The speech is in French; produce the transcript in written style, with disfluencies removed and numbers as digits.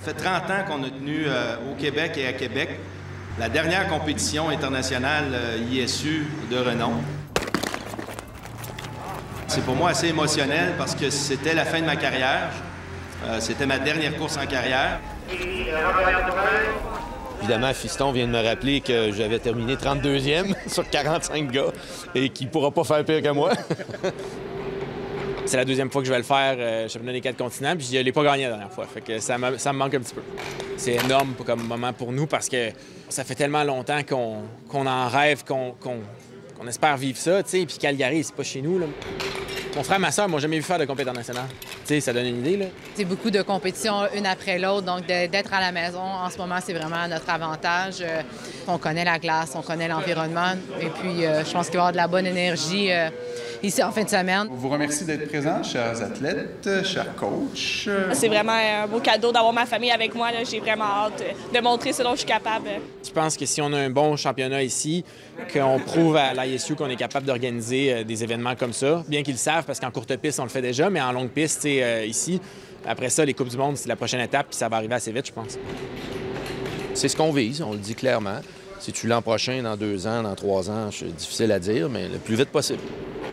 Ça fait 30 ans qu'on a tenu au Québec et à Québec la dernière compétition internationale ISU de renom. C'est pour moi assez émotionnel parce que c'était la fin de ma carrière. C'était ma dernière course en carrière. Évidemment, Fiston vient de me rappeler que j'avais terminé 32e sur 45 gars et qu'il ne pourra pas faire pire que moi. C'est la deuxième fois que je vais le faire, championnat des 4 continents, puis je ne l'ai pas gagné la dernière fois. Fait que ça me manque un petit peu. C'est énorme comme moment pour nous parce que ça fait tellement longtemps qu'on en rêve, qu'on espère vivre ça, tu sais. Puis Calgary, c'est pas chez nous, là. Mon frère et ma soeur m'ont jamais vu faire de compétition internationale. Tu sais, ça donne une idée, là. C'est beaucoup de compétitions une après l'autre, donc d'être à la maison, en ce moment, c'est vraiment notre avantage. On connaît la glace, on connaît l'environnement, et puis je pense qu'il va y avoir de la bonne énergie ici en fin de semaine. On vous remercie d'être présents, chers athlètes, chers coachs. C'est vraiment un beau cadeau d'avoir ma famille avec moi. J'ai vraiment hâte de montrer ce dont je suis capable. Je pense que si on a un bon championnat ici, qu'on prouve à l'ISU qu'on est capable d'organiser des événements comme ça, bien qu'ils le savent, parce qu'en courte piste, on le fait déjà, mais en longue piste, ici, après ça, les Coupes du monde, c'est la prochaine étape, puis ça va arriver assez vite, je pense. C'est ce qu'on vise, on le dit clairement. Si tu l'an prochain, dans 2 ans, dans 3 ans, c'est difficile à dire, mais le plus vite possible.